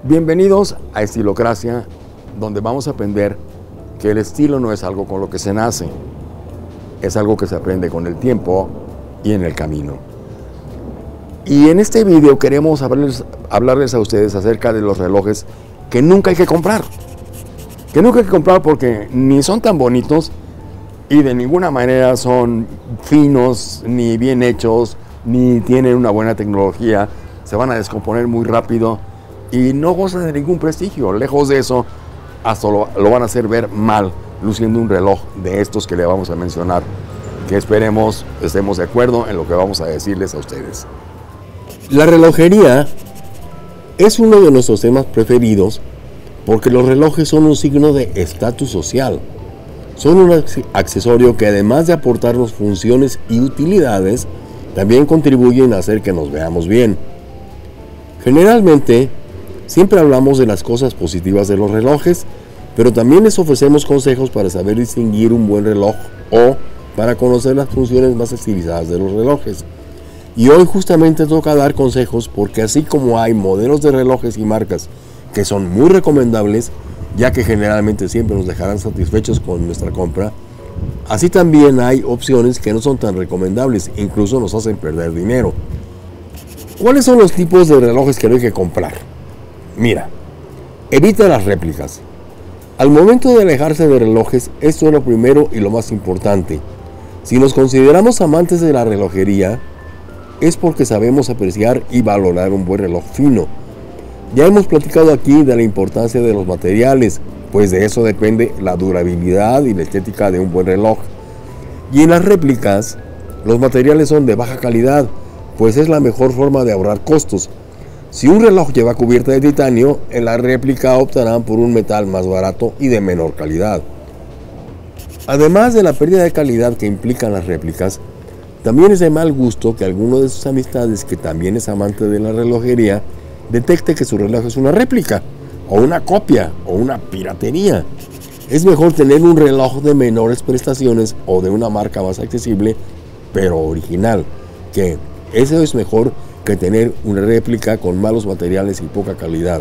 Bienvenidos a Estilocracia, donde vamos a aprender que el estilo no es algo con lo que se nace, es algo que se aprende con el tiempo y en el camino. Y en este video queremos hablarles a ustedes acerca de los relojes que nunca hay que comprar. Que nunca hay que comprar porque ni son tan bonitos y de ninguna manera son finos, ni bien hechos, ni tienen una buena tecnología. Se van a descomponer muy rápido y no gozan de ningún prestigio. Lejos de eso, hasta lo van a hacer ver mal, luciendo un reloj de estos que le vamos a mencionar, que esperemos estemos de acuerdo en lo que vamos a decirles a ustedes. La relojería es uno de nuestros temas preferidos porque los relojes son un signo de estatus social. Son un accesorio que, además de aportarnos funciones y utilidades, también contribuyen a hacer que nos veamos bien. Generalmente, siempre hablamos de las cosas positivas de los relojes, pero también les ofrecemos consejos para saber distinguir un buen reloj o para conocer las funciones más estilizadas de los relojes. Y hoy justamente toca dar consejos porque así como hay modelos de relojes y marcas que son muy recomendables, ya que generalmente siempre nos dejarán satisfechos con nuestra compra, así también hay opciones que no son tan recomendables, incluso nos hacen perder dinero. ¿Cuáles son los tipos de relojes que no hay que comprar? Mira, evita las réplicas. Al momento de alejarse de relojes, esto es lo primero y lo más importante. Si nos consideramos amantes de la relojería, es porque sabemos apreciar y valorar un buen reloj fino. Ya hemos platicado aquí de la importancia de los materiales, pues de eso depende la durabilidad y la estética de un buen reloj. Y en las réplicas, los materiales son de baja calidad, pues es la mejor forma de ahorrar costos. Si un reloj lleva cubierta de titanio, en la réplica optarán por un metal más barato y de menor calidad. Además de la pérdida de calidad que implican las réplicas, también es de mal gusto que alguno de sus amistades, que también es amante de la relojería, detecte que su reloj es una réplica, o una copia, o una piratería. Es mejor tener un reloj de menores prestaciones o de una marca más accesible, pero original, que eso es mejor que tener una réplica con malos materiales y poca calidad.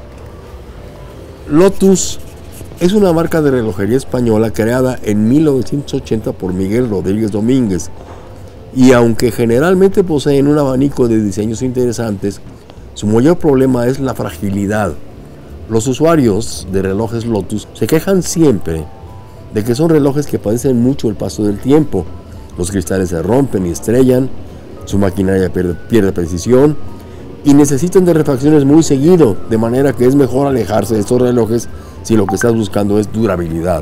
Lotus es una marca de relojería española creada en 1980 por Miguel Rodríguez Domínguez, y aunque generalmente poseen un abanico de diseños interesantes, su mayor problema es la fragilidad. Los usuarios de relojes Lotus se quejan siempre de que son relojes que padecen mucho el paso del tiempo. Los cristales se rompen y estrellan, su maquinaria pierde precisión y necesitan de refacciones muy seguido, de manera que es mejor alejarse de estos relojes si lo que estás buscando es durabilidad.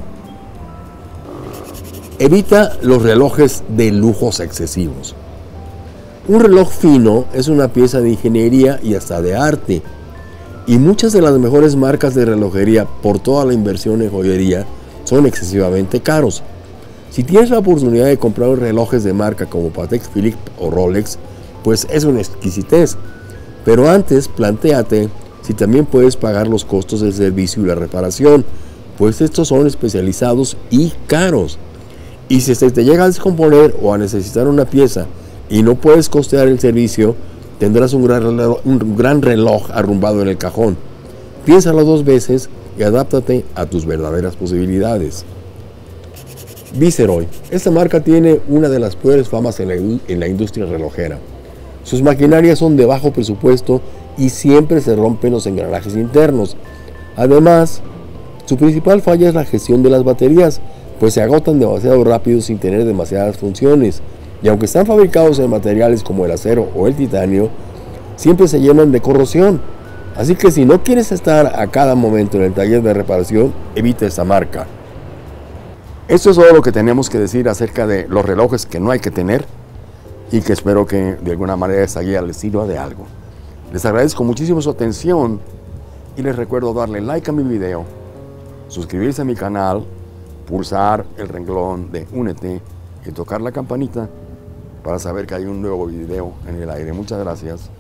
Evita los relojes de lujos excesivos. Un reloj fino es una pieza de ingeniería y hasta de arte, y muchas de las mejores marcas de relojería, por toda la inversión en joyería, son excesivamente caros. Si tienes la oportunidad de comprar relojes de marca como Patek Philippe o Rolex, pues es una exquisitez. Pero antes, plantéate si también puedes pagar los costos del servicio y la reparación, pues estos son especializados y caros. Y si se te llega a descomponer o a necesitar una pieza y no puedes costear el servicio, tendrás un gran reloj arrumbado en el cajón. Piénsalo dos veces y adáptate a tus verdaderas posibilidades. Viceroy. Esta marca tiene una de las peores famas en la industria relojera. Sus maquinarias son de bajo presupuesto y siempre se rompen los engranajes internos. Además, su principal falla es la gestión de las baterías, pues se agotan demasiado rápido sin tener demasiadas funciones. Y aunque están fabricados en materiales como el acero o el titanio, siempre se llenan de corrosión. Así que si no quieres estar a cada momento en el taller de reparación, evita esta marca. Esto es todo lo que tenemos que decir acerca de los relojes que no hay que tener y que espero que de alguna manera esta guía les sirva de algo. Les agradezco muchísimo su atención y les recuerdo darle like a mi video, suscribirse a mi canal, pulsar el renglón de únete y tocar la campanita para saber que hay un nuevo video en el aire. Muchas gracias.